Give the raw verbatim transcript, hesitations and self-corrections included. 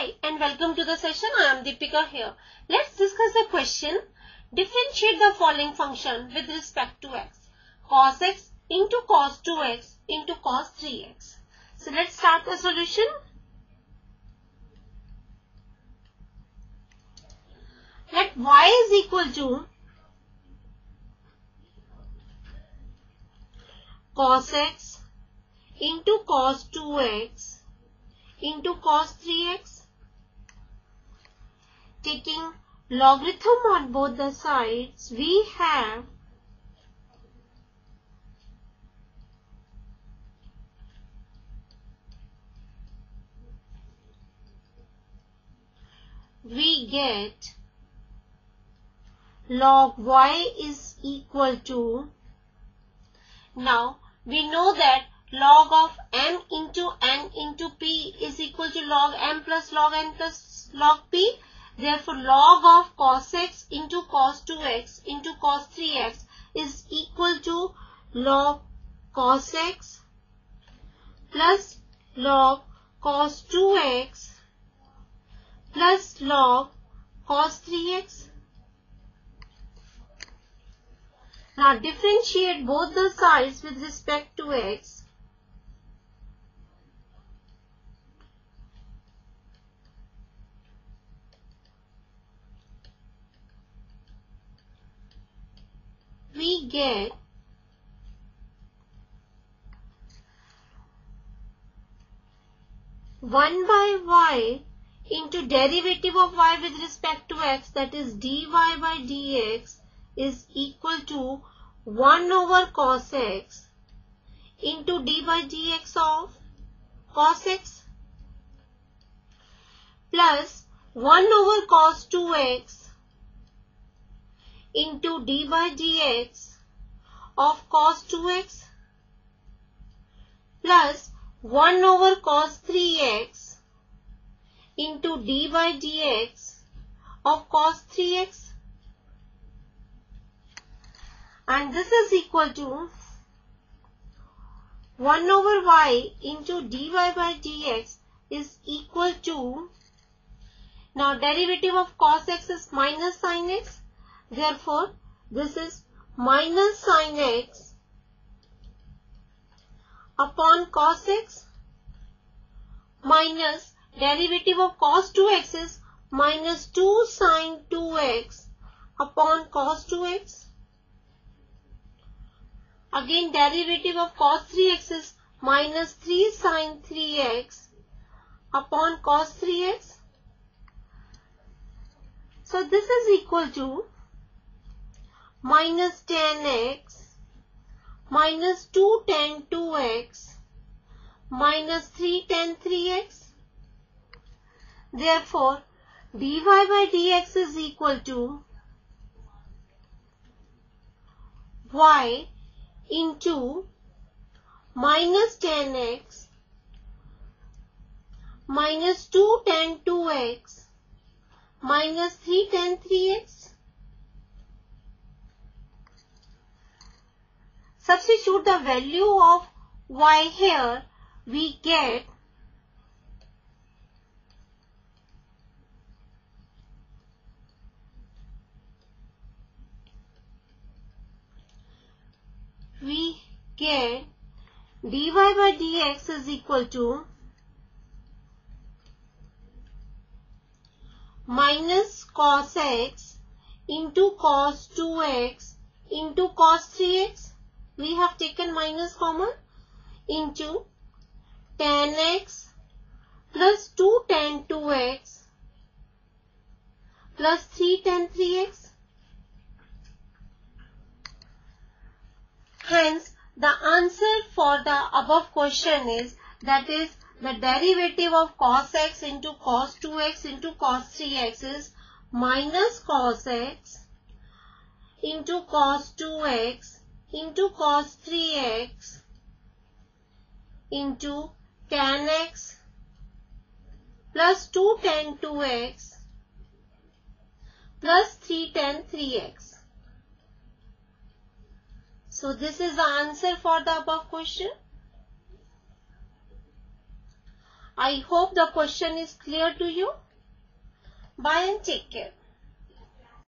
Hi and welcome to the session. I am Deepika here. Let's discuss the question. Differentiate the following function with respect to x. Cos x into cos two x into cos three x. So let's start the solution. Let y is equal to cos x into cos two x into cos three x. Taking logarithm on both the sides, we have we get log y is equal to, now we know that log of m into n into p is equal to log m plus log n plus log p. Therefore, log of cos x into cos two x into cos three x is equal to log cos x plus log cos two x plus log cos three x. Now differentiate both the sides with respect to x. We get one by y into derivative of y with respect to x, that is dy by dx, is equal to one over cos x into d by dx of cos x plus one over cos two x into d by dx of cos two x plus one over cos three x into d by dx of cos three x, and this is equal to one over y into dy by dx is equal to, now derivative of cos x is minus sin x, therefore this is minus sin x upon cos x minus derivative of cos two x is minus two sin two x upon cos two x. Again derivative of cos three x is minus three sin three x upon cos three x. So this is equal to minus ten x minus two tan two x minus three tan three x. Therefore, dy by dx is equal to y into minus ten x minus two tan two x minus three tan three x. Substitute the value of y here, we get we get dy by dx is equal to minus cos x into cos two x into cos three x, we have taken minus common, into tan x plus two tan two x plus three tan three x. Hence, the answer for the above question is, that is, the derivative of cos x into cos two x into cos three x is minus cos x into cos two x into cos three x into tan x plus two tan two x plus three tan three x. So this is the answer for the above question. I hope the question is clear to you. Bye and take care.